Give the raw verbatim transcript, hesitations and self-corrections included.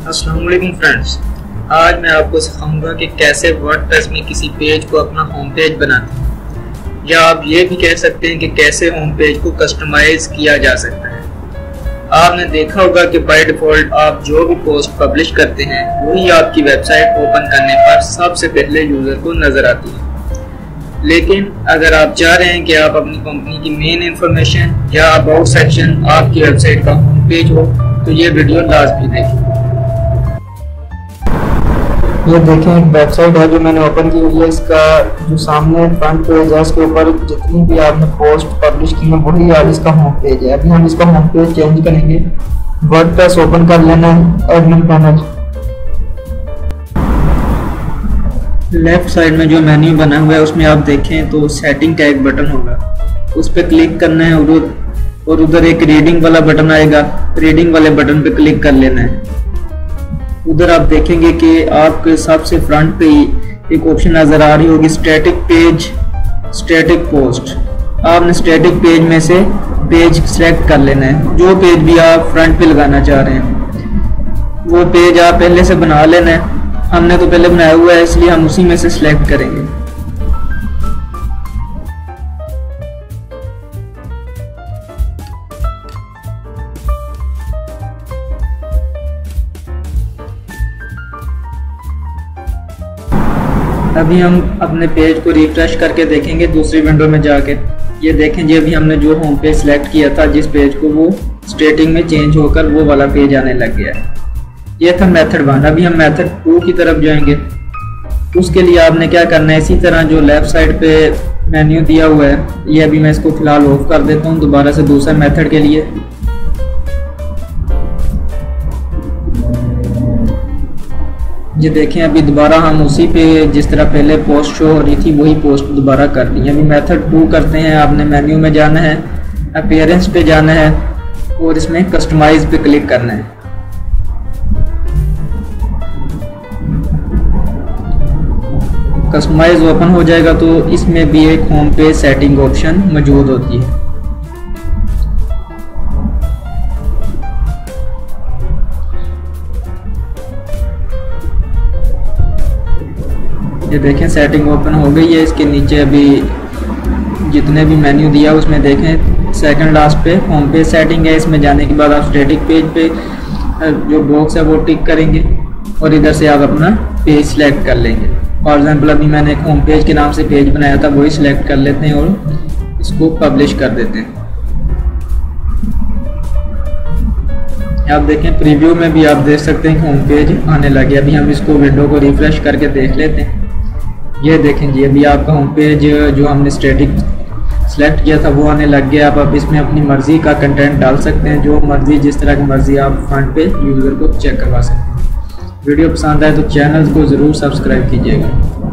अस्सलाम वालेकुम फ्रेंड्स, आज मैं आपको सिखाऊंगा कि कैसे वर्डप्रेस में किसी पेज को अपना होम पेज बनाते हैं, या आप ये भी कह सकते हैं कि कैसे होम पेज को कस्टमाइज किया जा सकता है। आपने देखा होगा कि बाय डिफॉल्ट आप जो भी पोस्ट पब्लिश करते हैं वही आपकी वेबसाइट ओपन करने पर सबसे पहले यूजर को नजर आती है। लेकिन अगर आप चाह रहे हैं कि आप अपनी कंपनी की मेन इंफॉर्मेशन या अबाउट सेक्शन आपकी वेबसाइट का होम पेज हो, तो ये वीडियो लाजमी देखें। ये देखें, एक वेबसाइट है जो मैंने ओपन की हुई है। इसका जो सामने फ्रंट पेज है उसके ऊपर जितनी भी आपने पोस्ट पब्लिश की है वही आज इसका होम पेज है। अभी हम इसका होम पेज चेंज करेंगे। वर्डप्रेस ओपन कर लेना है, एडमिन पैनल। लेफ्ट साइड में जो मेन्यू बना हुआ है उसमें आप देखें तो सेटिंग का एक बटन होगा, उस पर क्लिक करना है और और उधर एक रीडिंग वाला बटन आएगा। रीडिंग वाले बटन पे क्लिक कर लेना है। उधर आप देखेंगे कि आपके सबसे फ्रंट पे ही एक ऑप्शन नजर आ रही होगी, स्टैटिक पेज, स्टैटिक पोस्ट। आपने स्टैटिक पेज में से पेज सेलेक्ट कर लेना है। जो पेज भी आप फ्रंट पे लगाना चाह रहे हैं वो पेज आप पहले से बना लेना है। हमने तो पहले बनाया हुआ है इसलिए हम उसी में से सिलेक्ट करेंगे। अभी हम अपने पेज को रिफ्रेश करके देखेंगे दूसरी विंडो में जाके। ये देखें जी, अभी हमने जो होम पेज सिलेक्ट किया था जिस पेज को, वो स्टेटिंग में चेंज होकर वो वाला पेज आने लग गया है। ये था मेथड वन। अभी हम मेथड टू की तरफ जाएंगे। उसके लिए आपने क्या करना है, इसी तरह जो लेफ्ट साइड पे मेन्यू दिया हुआ है, ये अभी मैं इसको फिलहाल ऑफ कर देता हूँ दोबारा से दूसरे मेथड के लिए। ये देखें, अभी दोबारा हम उसी पे जिस तरह पहले पोस्ट शो हो रही थी वही पोस्ट दोबारा कर दी। अभी मेथड टू करते हैं। आपने मेन्यू में जाना है, अपीयरेंस पे जाना है और इसमें कस्टमाइज पे क्लिक करना है। कस्टमाइज ओपन हो जाएगा तो इसमें भी एक होम पेज सेटिंग ऑप्शन मौजूद होती है। ये देखें, सेटिंग ओपन हो गई है। इसके नीचे अभी जितने भी मेन्यू दिया उसमें देखें सेकंड लास्ट पे होम पेज सेटिंग है। इसमें जाने के बाद आप स्टैटिक पेज पे जो बॉक्स है वो टिक करेंगे और इधर से आप अपना पेज सिलेक्ट कर लेंगे। फॉर एग्जांपल अभी मैंने एक होम पेज के नाम से पेज बनाया था, वही सिलेक्ट कर लेते हैं और इसको पब्लिश कर देते हैं। आप देखें प्रीव्यू में भी आप देख सकते हैं कि होम पेज आने लगे। अभी हम इसको विंडो को रिफ्रेश करके देख लेते हैं। ये देखें जी, अभी आपका होम पेज जो हमने स्टैटिक सिलेक्ट किया था वो आने लग गया। आप अब इसमें अपनी मर्जी का कंटेंट डाल सकते हैं, जो मर्जी जिस तरह की मर्जी आप फ्रंट पे यूज़र को चेक करवा सकते हैं। वीडियो पसंद आए तो चैनल को ज़रूर सब्सक्राइब कीजिएगा।